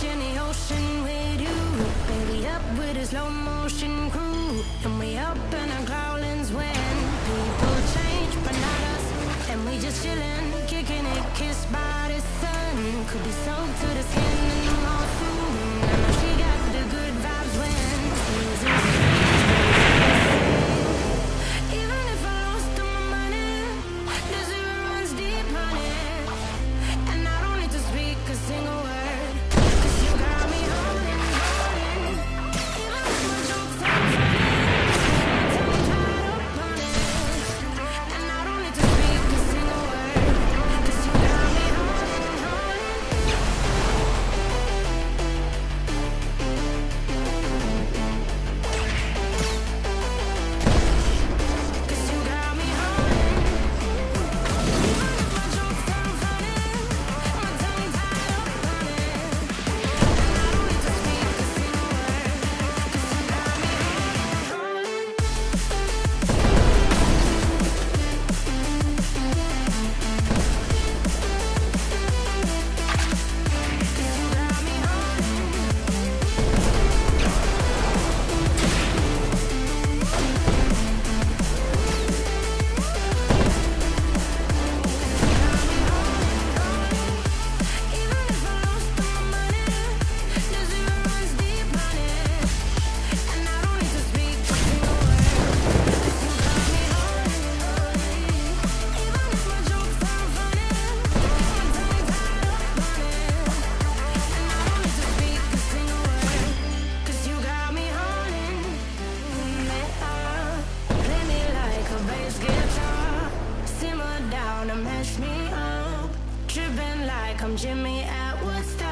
in the ocean with you. Baby, up with a slow motion crew. And we up in our growlings when people change, but not us. And we just chillin', kicking it, kissed by the sun. Could be soaked to the skin and all soon. I know she got the good vibes when seasons change. Even if I lost all my money, the zero runs deep, honey. And I don't need to speak a single word, 'cause you got me holding, holding. Even if my jokes ain't funny, my tongue tied up on it. And I don't need to speak a single word, 'cause you got me holding, holding. Mash me up, tripping like I'm Jimmy at Woodstock.